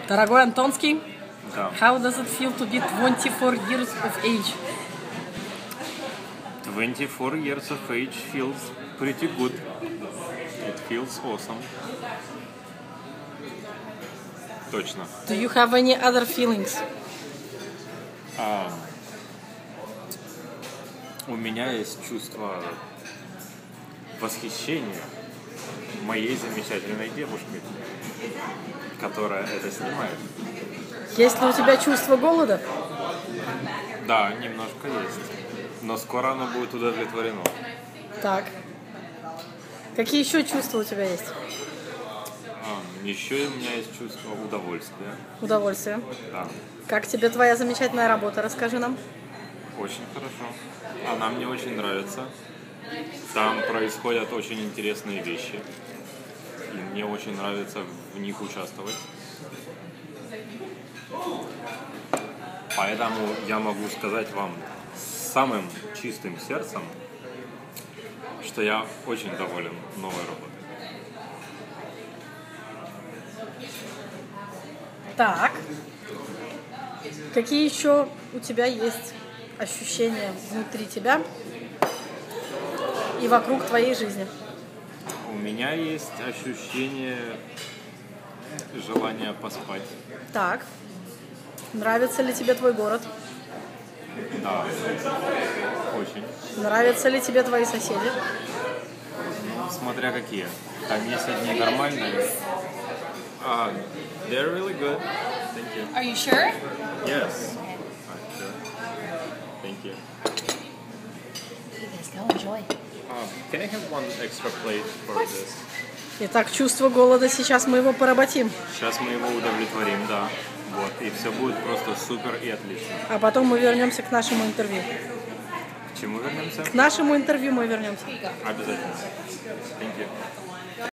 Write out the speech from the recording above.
Дорогой Антонский, Да. how does it feel to be 24 years of age? 24 years of age feels pretty good. It feels awesome. Точно. Do you have any other feelings? У меня есть чувство восхищения моей замечательной девушкой, которая это снимает. Есть ли у тебя чувство голода? Да, немножко есть. Но скоро оно будет удовлетворено. Так. Какие еще чувства у тебя есть? Еще у меня есть чувство удовольствия. Удовольствие. Да, Как тебе твоя замечательная работа? Расскажи нам. очень хорошо. Она мне очень нравится. Там происходят очень интересные вещи. И мне очень нравится в них участвовать. Поэтому я могу сказать вам с самым чистым сердцем, что я очень доволен новой работой. Так. Какие еще у тебя есть ощущения внутри тебя и вокруг твоей жизни? У меня есть ощущение желания поспать. Так. Нравится ли тебе твой город? Да, очень. Нравятся ли тебе твои соседи? Ну, смотря какие. Там есть одни нормальные. They're really good. Thank you. Are you sure? Yes. Sure. Thank you. Let's go enjoy. Can I have one extra plate for this? Итак, чувство голода, сейчас мы его поработим. Сейчас мы его удовлетворим, да. Вот, и все будет просто супер и отлично. А потом мы вернемся к нашему интервью. К чему вернемся? К нашему интервью мы вернемся. Обязательно. Thank you.